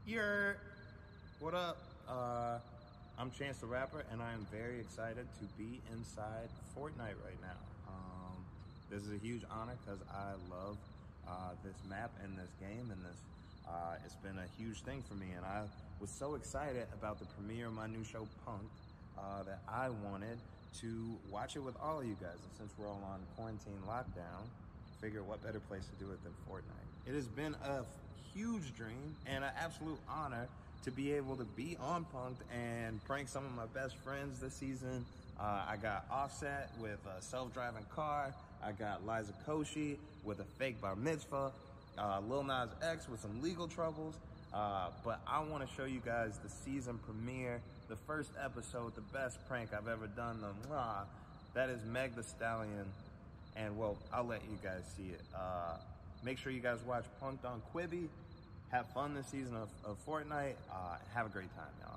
You're what up? I'm Chance the Rapper, and I am very excited to be inside Fortnite right now. This is a huge honor because I love this map and this game, and it's been a huge thing for me. And I was so excited about the premiere of my new show, Punk'd, that I wanted to watch it with all of you guys. And since we're all on quarantine lockdown, figure what better place to do it than Fortnite. It has been a huge dream and an absolute honor to be able to be on Punk'd and prank some of my best friends this season. I got Offset with a self-driving car. I got Liza Koshy with a fake bar mitzvah. Lil Nas X with some legal troubles. But I want to show you guys the season premiere, the first episode, the best prank I've ever done. That is Meg Thee Stallion. And well, I'll let you guys see it. Make sure you guys watch Punk'd on Quibi. Have fun this season of Fortnite. Have a great time, y'all.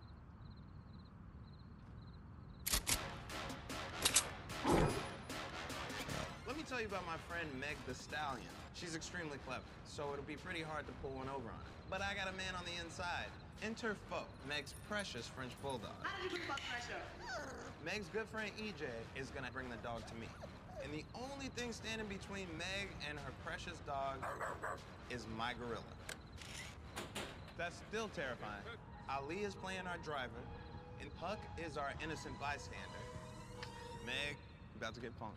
Let me tell you about my friend Meg Thee Stallion. She's extremely clever, so it'll be pretty hard to pull one over on her. But I got a man on the inside. Enter Fo, Meg's precious French bulldog. How did you bring pressure? Meg's good friend EJ is gonna bring the dog to me. And the only thing standing between Meg and her precious dog is my gorilla. That's still terrifying. Ali is playing our driver, and Huck is our innocent bystander. Meg, about to get punked.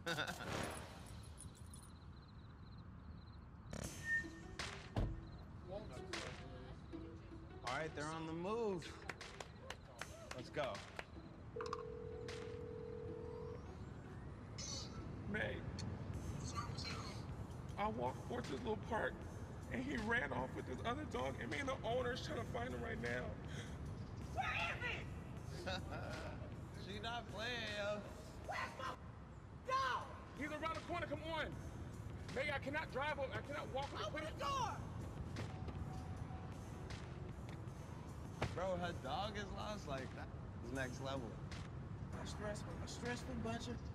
All right, they're on the move. Let's go. Meg, I walked towards this little park, and he ran off with this other dog, and me and the owner's trying to find him right now. Where is he? She not playing, yo. Where's my dog? He's around the corner, come on. Meg, I cannot drive up, I cannot walk up. Open the door. Bro, her dog is lost, like, that is next level. A stressful bunch of...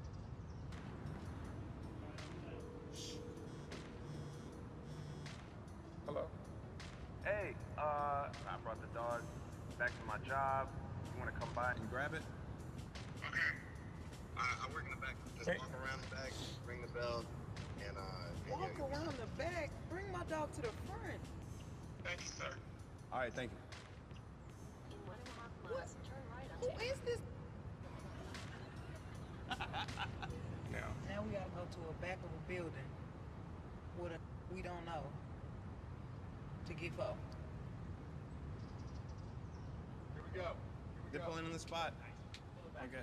Hello? Hey, I brought the dog back to my job. You want to come by and grab it? Okay. I work in the back. Just Hey. walk around the back, ring the bell, and Walk around the back. Bring my dog to the front. Thank you, sir. All right, thank you. What? Who is this? Now we gotta go to a back of a building with a we don't know to get Fo. Here we go. They're pulling in the spot. Okay.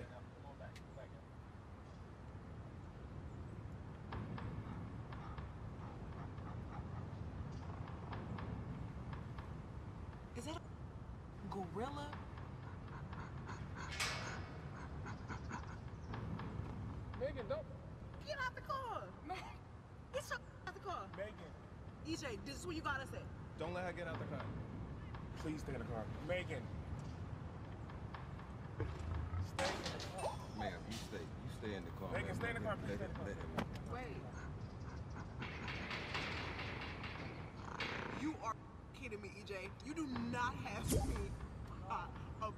Is that a gorilla? Megan, don't. Get out the car. No. Get your out the car. Megan, EJ, this is what you gotta say. Don't let her get out the car. please stay in the car. Megan. Stay in the car. Ma'am, you stay in the car. Megan, ma'am. stay in the car, please Let stay in the car. him- Wait. You are kidding me, EJ. You do not have me a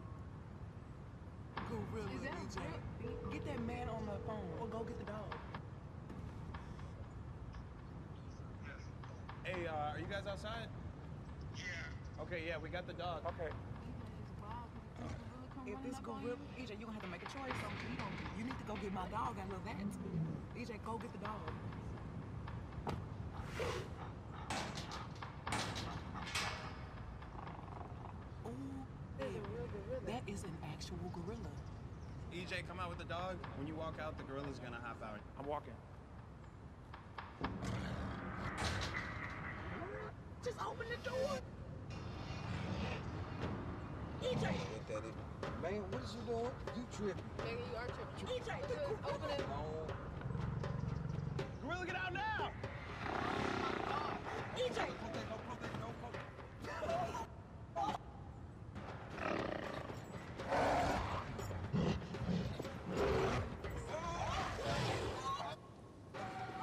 gorilla, EJ. Get that man on the phone or go get the dog. Hey, are you guys outside? Yeah. Okay, yeah, we got the dog. Okay. If this gorilla, EJ, you're gonna have to make a choice. So you need to go get my dog and love that. EJ, go get the dog. Ooh, that is an actual gorilla. EJ, come out with the dog. When you walk out, the gorilla's gonna half hour. I'm walking. Just open the door. EJ, Let that in. Man, what is you doing? You tripping. Nigga, you are tripping. EJ, the Just open it. No. Gorilla, get out now! EJ.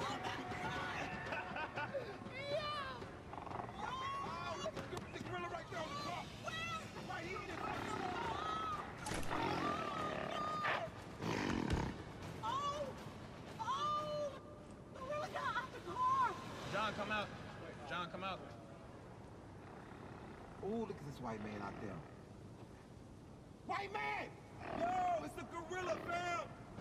The gorilla right come out. John, come out. Ooh, look at this white man out there. White man! Yo, it's the gorilla, fam!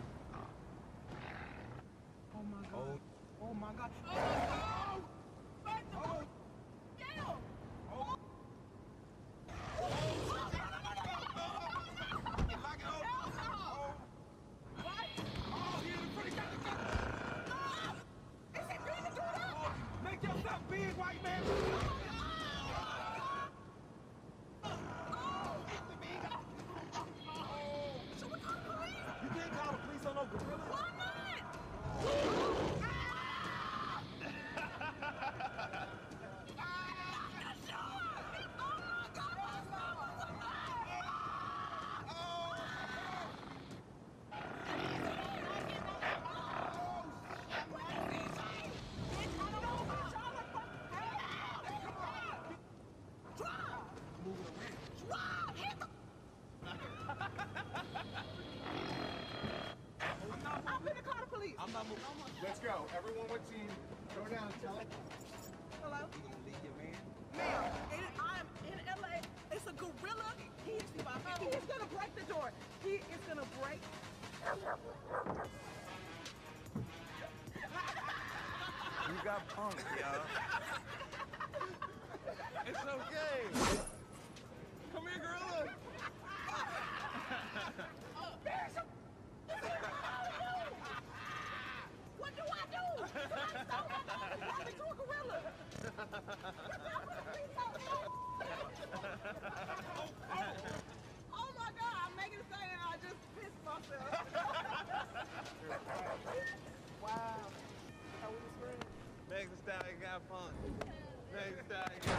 Oh my God. Oh. Oh my God. Oh! Oh! Yeah! Oh! Make yourself big, white man! You can't call the police on no gorilla. I'm not moving. Let's go. Everyone with team. Go down, tell it. Hello? You gonna leave your man? Ma'am, I'm in LA. It's a gorilla. He is gonna break the door. He is gonna break. You got punked, yo. It's okay. Come here, gorilla. What do I do? Somebody stole my phone and brought me to a gorilla. Oh my God, I'm making a thing and I just pissed myself. Wow. How was the screen? Megan Stallion got punked. Megan Stallion got